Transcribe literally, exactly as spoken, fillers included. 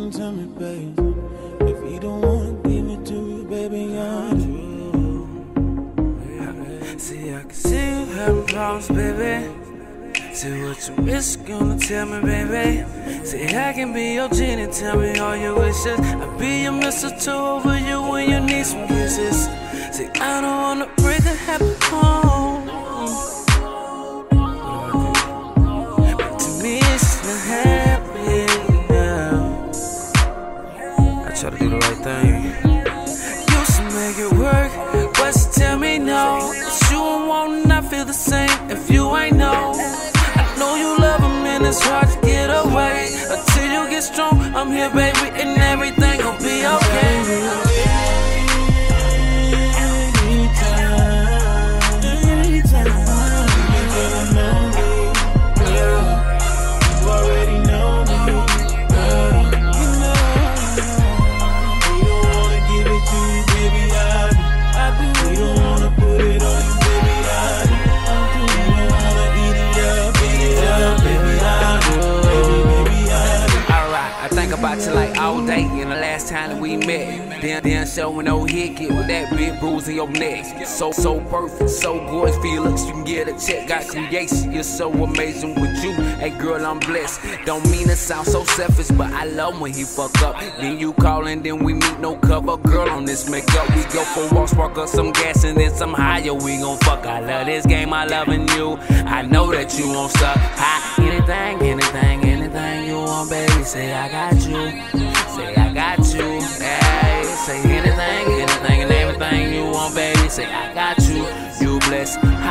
and tell me, baby. If you don't want to give it to you, baby, I do. See, I can see you having problems, baby. See what you miss, gonna tell me, baby. See, I can be your genie, tell me all your wishes. I'll be your mistletoe over you when you need some kisses. See, I don't wanna break a happy home, but to me it's not happy now. I try to do the right thing. Used to make it work, but you tell me no. But you won't want, I feel the same if you ain't know. I know you love him and it's hard to get away. Until you get strong, I'm here, baby, and everything gon' be okay. About you like all day, and the last time that we met, then then showing no hit, get with that big bruise in your neck. So so perfect, so gorgeous, Felix, you can get a check. Got creation, you're so amazing with you. Hey girl, I'm blessed. Don't mean to sound so selfish, but I love when he fuck up. Then you call and then we meet, no cover. Girl on this makeup, we go for walks, spark up some gas, and then some higher. We gon' fuck. I love this game, I loving you. I know that you won't stop. Hot anything, anything, anything you want, baby. Say I got you. Say I got you, hey. Say anything, anything and everything you want, baby. Say I got you, you blessed.